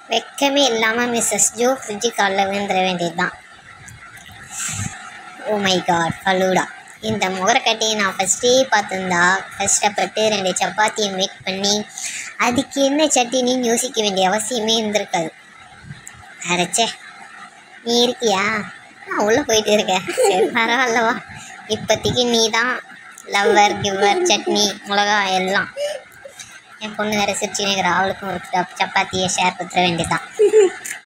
வெக்கமே இல்லாமல் Mrs Joe fridge காலில் விழுந்துட வேண்டியது தான். Oh my god, falooda. இந்த முகரக்கட்டையை நான் ஃபஸ்ட்டே பார்த்துருந்தா கஷ்டப்பட்டு 2 சப்பாத்தியை மேக் பண்ணி அதுக்கு என்ன சட்டினின்னு யோசிக்க வேண்டிய அவசியமே இருந்திருக்காது. அரைச்சே, நீ இருக்கியா? நான் உள்ளே போயிட்டு இருக்கேன். சரி பரவாயில்லவா, இப்போதைக்கு நீ தான் லவ்வர் கிவ்வர், சட்னி மிளகா எல்லாம். என் பொண்ணு வேறு சிரிச்சுனேங்கிற, அவளுக்கும் ஒரு சப்பாத்தியை ஷேர் கொடுத்துட வேண்டியதான்.